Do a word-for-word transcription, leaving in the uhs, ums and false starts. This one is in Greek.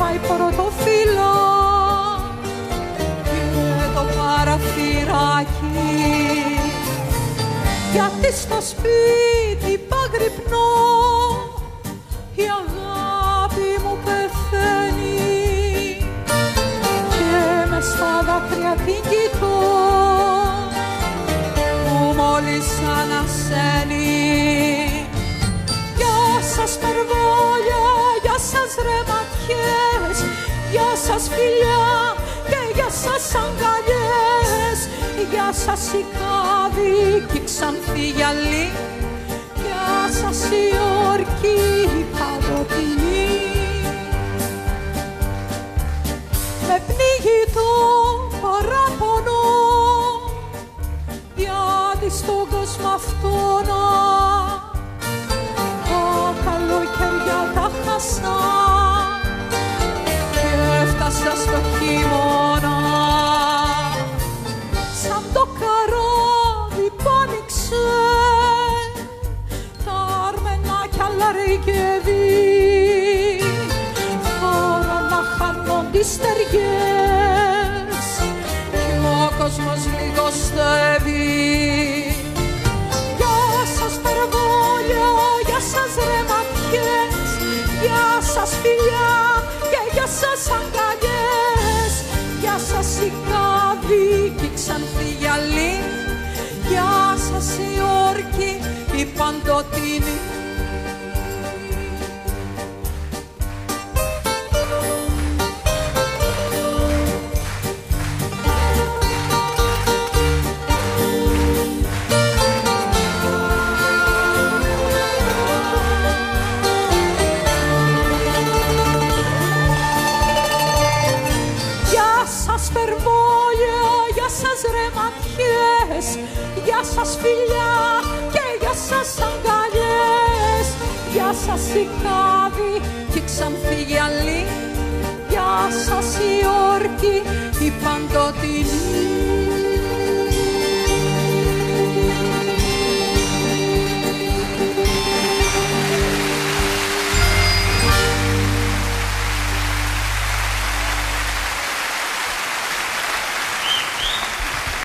πάει πρωτοφύλλα και το παραθυράκι, γιατί στο σπίτι παγρυπνώ η αγάπη μου πεθαίνει και μες στα δάκρυα την κοιτώ που μόλις ανασένει. Γεια σας περβόλια, γεια σας ρε ματιές, γεια σας φιλιά και γεια σας αγκαλιές, γεια σας η κάδη και η ξανθή γυαλί, γεια σας η όρκη παντοτινή. Με πνίγει το παράπονο γιατί στον κόσμο αυτόνα τα καλοκαιριά τα χάσα και έφτασα στο χειμώνα. Σαν το καράβι που άνοιξε τα αρμενάκια λαρικεύει, τώρα να χάνουν τις στεριές κι ο κόσμος λιγοστεύει. Γεια σας περβόλια, γεια σας ρε ματιές, γεια σας φιλιά και γεια σας αγκαλιές, γεια σας η κάδη και η ξανθή γυαλί, γεια σας η όρκη η παντοτινή. Περβόλια, γεια σας ρε ματιές, γεια σας φιλιά και γεια σας αγκαλιές, γεια σας η κάδη και η ξανθή γυαλί, γεια σας η όρκη η παντοτινή.